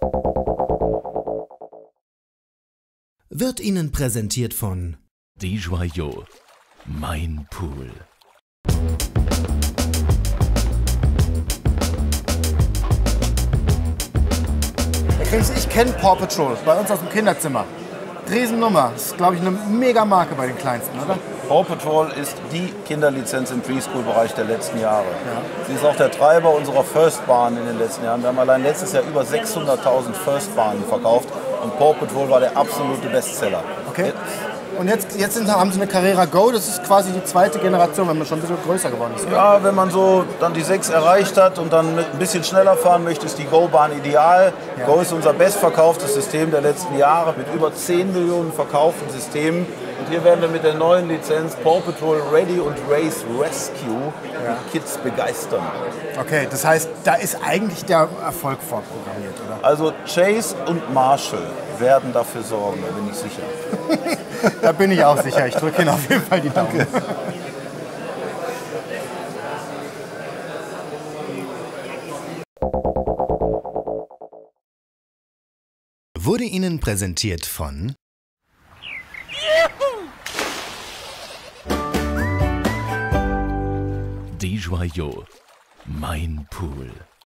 Wird Ihnen präsentiert von Desjoyaux, mein Pool. Ich kenne Paw Patrol bei uns aus dem Kinderzimmer. Riesennummer. Das ist, glaube ich, eine Mega-Marke bei den Kleinsten, oder? Paw Patrol ist die Kinderlizenz im Preschool-Bereich der letzten Jahre. Ja. Sie ist auch der Treiber unserer First-Bahn in den letzten Jahren. Wir haben allein letztes Jahr über 600.000 First-Bahnen verkauft und Paw Patrol war der absolute Bestseller. Okay. Und jetzt haben Sie eine Carrera Go, das ist quasi die zweite Generation, wenn man schon ein bisschen größer geworden ist. Oder? Ja, wenn man so dann die 6 erreicht hat und dann ein bisschen schneller fahren möchte, ist die Go-Bahn ideal. Ja. Go ist unser bestverkauftes System der letzten Jahre mit über 10 Millionen verkauften Systemen. Und hier werden wir mit der neuen Lizenz Paw Patrol Ready und Race Rescue die Kids begeistern. Okay, das heißt, da ist eigentlich der Erfolg vorprogrammiert, oder? Also Chase und Marshall werden dafür sorgen, da bin ich sicher. Da bin ich auch sicher. Ich drücke Ihnen auf jeden Fall die Daumen. Danke. Wurde Ihnen präsentiert von Desjoyaux, mein Pool.